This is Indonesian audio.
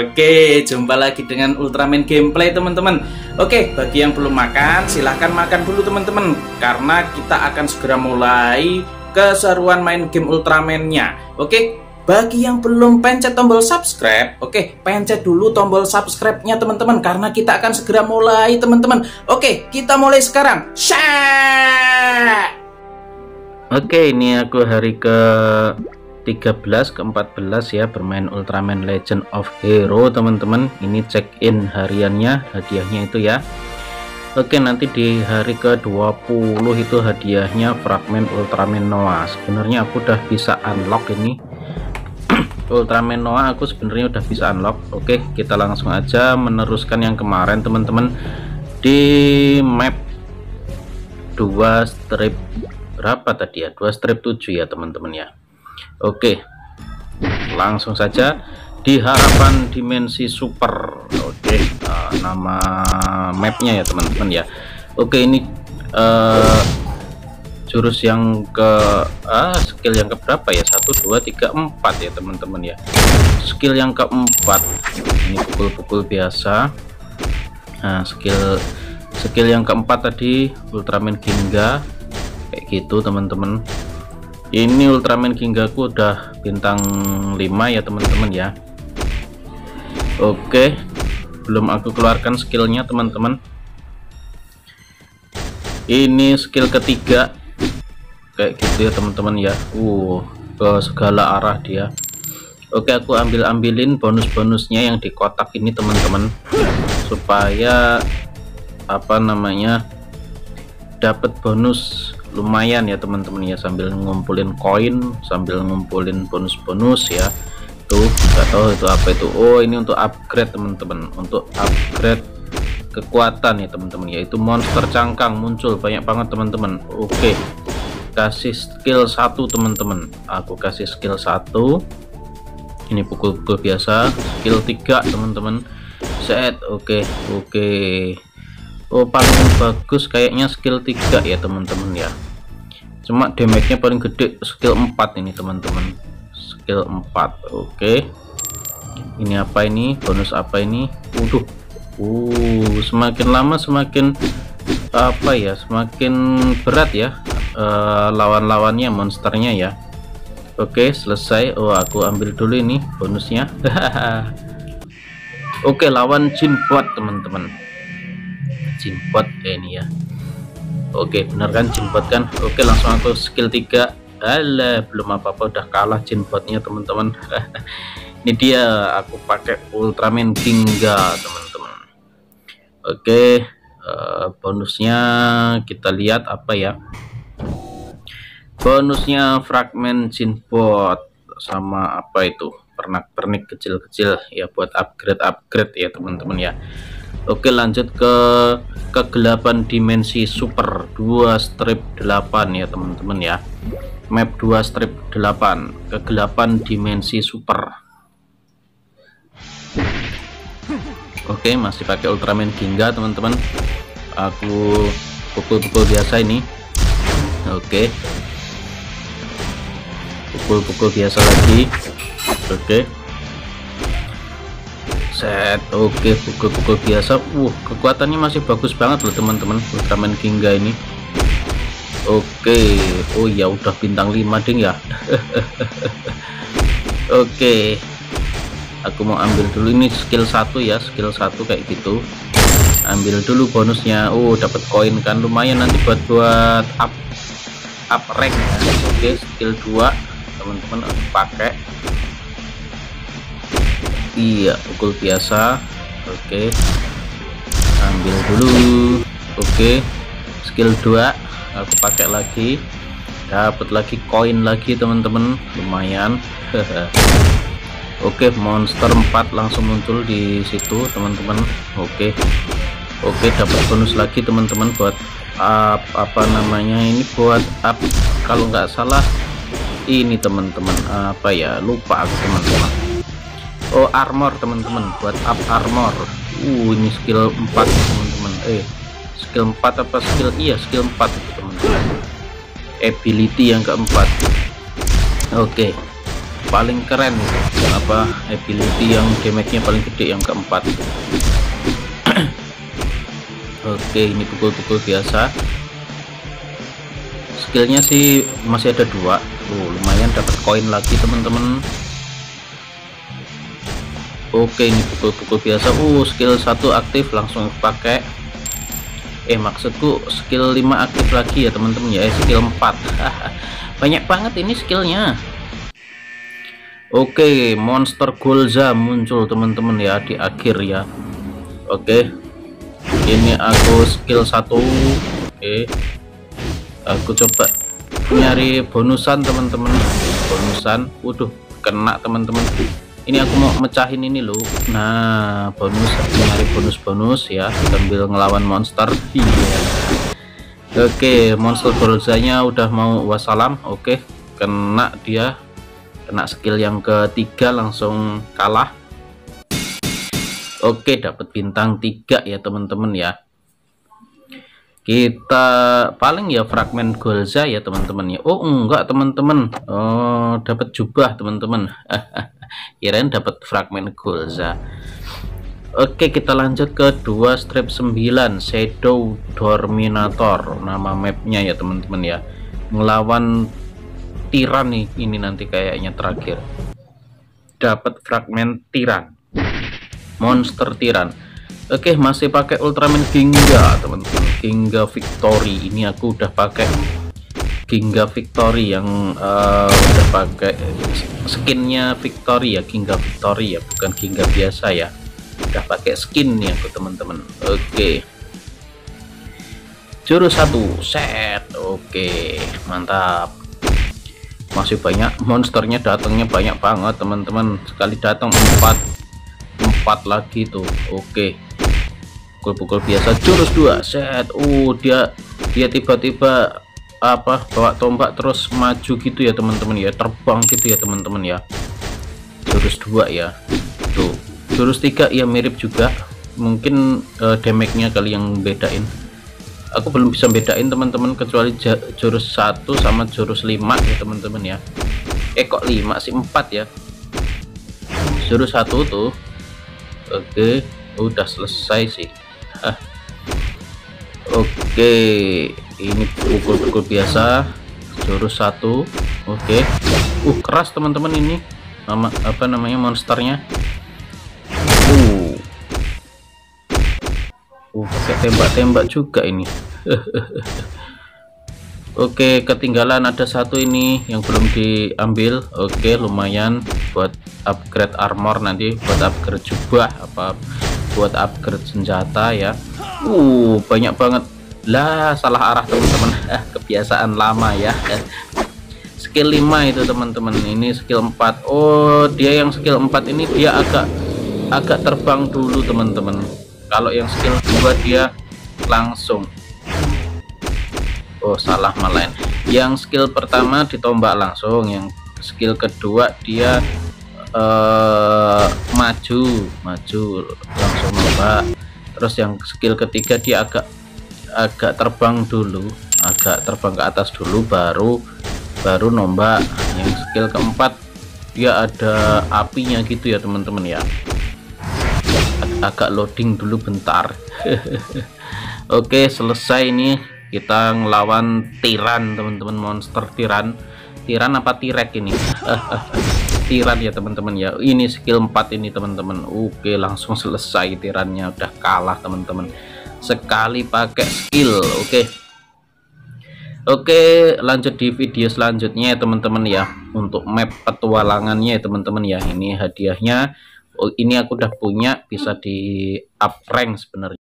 Oke, jumpa lagi dengan Ultraman gameplay teman-teman. Oke, bagi yang belum makan silahkan makan dulu teman-teman, karena kita akan segera mulai keseruan main game Ultraman-nya. Oke, bagi yang belum pencet tombol subscribe, oke, pencet dulu tombol subscribe-nya teman-teman, karena kita akan segera mulai teman-teman. Oke, kita mulai sekarang. Syaaaa. Oke, ini aku hari ke 13 ke 14 ya bermain Ultraman Legend of Hero teman-teman. Ini check in hariannya, hadiahnya itu ya. Oke, nanti di hari ke 20 itu hadiahnya fragmen Ultraman Noah. Sebenarnya aku udah bisa unlock ini Ultraman Noah, aku sebenarnya udah bisa unlock. Oke, kita langsung aja meneruskan yang kemarin teman-teman, di map 2 strip berapa tadi ya, 2 strip 7 ya teman-teman ya. Oke, langsung saja di harapan dimensi super. Oke, nama mapnya ya teman-teman ya. Oke, ini jurus yang ke skill yang ke berapa ya, 1 2 3 4 ya teman-teman ya. Skill yang keempat ini pukul-pukul biasa. Nah, skill yang keempat tadi Ultraman Ginga kayak gitu teman-teman. Ini Ultraman Ginga ku udah bintang 5 ya teman-teman ya. Oke, belum aku keluarkan skillnya teman-teman. Ini skill ketiga kayak gitu ya teman-teman ya. Ke segala arah dia. Oke, aku ambilin bonus-bonusnya yang di kotak ini teman-teman, supaya apa namanya, dapat bonus lumayan ya teman-teman ya, sambil ngumpulin koin, sambil ngumpulin bonus-bonus ya. Tuh, nggak tahu itu apa itu. Oh, ini untuk upgrade teman-teman, untuk upgrade kekuatan ya teman-teman, yaitu monster cangkang muncul banyak banget teman-teman. Oke, kasih skill 1 teman-teman, aku kasih skill 1. Ini pukul-pukul biasa. Skill 3 teman-teman, set. Oke. Oh, paling bagus kayaknya skill 3 ya teman-teman ya. Cuma damage-nya paling gede skill 4 ini teman-teman. Skill 4. Oke. Ini apa ini? Bonus apa ini? Semakin lama semakin apa ya? Semakin berat ya lawan-lawannya, monsternya ya. Oke, selesai. Oh, aku ambil dulu ini bonusnya. Oke, lawan Jinbot teman-teman. Jinbot ini ya. Oke, bener kan Jinbot kan. Oke, langsung aku skill 3. Alah, belum apa-apa udah kalah Jinbotnya teman-teman. Ini dia, aku pakai Ultraman Ginga teman-teman. Oke, bonusnya kita lihat apa ya. Bonusnya fragmen Jinbot sama apa itu, pernak-pernik kecil-kecil ya, buat upgrade ya teman-teman ya. Oke, lanjut ke kegelapan dimensi super 2 strip 8 ya teman-teman ya. Map 2 strip 8 kegelapan dimensi super. Oke, masih pakai Ultraman Ginga teman-teman. Aku pukul-pukul biasa ini. Oke, pukul-pukul biasa lagi. Oke, set. Oke, pukul-pukul biasa. Kekuatannya masih bagus banget loh teman-teman, Ultraman Ginga ini. Oke, oh ya udah bintang 5 ding ya. Oke, aku mau ambil dulu ini skill 1 ya, skill 1 kayak gitu. Ambil dulu bonusnya. Dapat koin kan, lumayan nanti buat up rank ya. Oke, skill 2 teman-teman aku pakai. Iya, pukul biasa. Oke, ambil dulu. Oke, skill 2 aku pakai lagi, dapat lagi koin lagi teman-teman, lumayan. Oke, monster 4 langsung muncul di situ teman-teman. Oke, dapat bonus lagi teman-teman buat apa namanya ini, buat up, kalau nggak salah ini teman-teman, apa ya, lupa aku teman-teman. Oh, armor teman-teman, buat up armor. Ini skill 4 teman-teman. Skill 4 apa skill, iya skill 4 itu teman-teman. Ability yang keempat. Oke, paling keren itu. Apa ability yang damage-nya paling gede yang keempat. Oke, ini pukul-pukul biasa. Skillnya sih masih ada 2. Lumayan dapat koin lagi teman-teman. Oke, ini pukul-pukul biasa. Skill 1 aktif langsung pakai. Maksudku skill 5 aktif lagi ya teman-teman ya. Skill 4. Banyak banget ini skillnya. Oke, monster Golza muncul teman-teman ya di akhir ya. Oke, ini aku skill 1. Oke, aku coba nyari bonusan teman-teman. Bonusan, waduh kena teman-teman. Ini aku mau mecahin ini loh. Nah, bonus, nyari bonus ya sambil ngelawan monster. Iya. Oke, monster Golzanya udah mau wassalam. Oke, kena dia, kena skill yang ketiga langsung kalah. Oke, dapat bintang 3 ya teman-teman ya. Kita paling ya fragmen Golza ya teman-teman ya. Enggak teman-teman, dapat jubah teman-teman. Kirain dapat fragmen Golza. Oke, kita lanjut ke 2 strip 9 Shadow Dominator, nama mapnya ya teman-teman ya. Ngelawan Tiran nih, ini nanti kayaknya terakhir. Dapat fragmen Tiran, monster Tiran. Oke, masih pakai Ultraman Ginga teman-teman, Ginga Victory. Ini aku udah pakai Ginga Victory yang udah pakai skinnya Victory ya, Ginga Victory ya, bukan Ginga biasa ya. Udah pakai skin nih aku teman-teman. Oke, jurus 1 set. Oke, mantap. Masih banyak monsternya, datangnya banyak banget teman-teman. Sekali datang 4 lagi tuh. Oke, pukul-pukul biasa jurus 2 set. Dia tiba-tiba apa bawa tombak terus maju gitu ya teman-teman ya, terbang gitu ya teman-teman ya. Jurus 2 ya. Tuh, jurus 3 ya mirip juga. Mungkin damage-nya kali yang bedain. Aku belum bisa bedain teman-teman, kecuali jurus 1 sama jurus 5 ya teman-teman ya. Kok 5 sih, 4 ya. Jurus 1 tuh. Oke, udah selesai sih. Oke, ini pukul-pukul biasa jurus 1. Oke, keras teman-teman ini. Apa namanya monsternya? Pakai tembak-tembak juga ini. Oke, ketinggalan ada satu ini yang belum diambil. Oke, lumayan buat upgrade armor nanti, buat upgrade jubah, apa buat upgrade senjata ya. Banyak banget lah, salah arah teman-teman. Kebiasaan lama ya. Skill 5 itu teman-teman, ini skill 4. Dia yang skill 4 ini dia agak terbang dulu teman-teman. Kalau yang skill 2 dia langsung. Salah malahan. Yang skill pertama ditombak langsung, yang skill kedua dia maju langsung nombak. Terus yang skill ketiga dia agak terbang dulu, agak terbang ke atas dulu, baru nombak. Yang skill keempat dia ada apinya gitu ya teman-teman ya. Agak loading dulu bentar. Oke, selesai ini. Kita ngelawan Tiran teman-teman, monster Tiran apa Tirek ini? Tiran ya teman-teman ya. Ini skill 4 ini teman-teman. Oke, langsung selesai Tirannya, udah kalah teman-teman, sekali pakai skill. Oke, lanjut di video selanjutnya ya teman-teman ya, untuk map petualangannya ya teman-teman ya. Ini hadiahnya. Ini aku udah punya, bisa di up rank sebenarnya.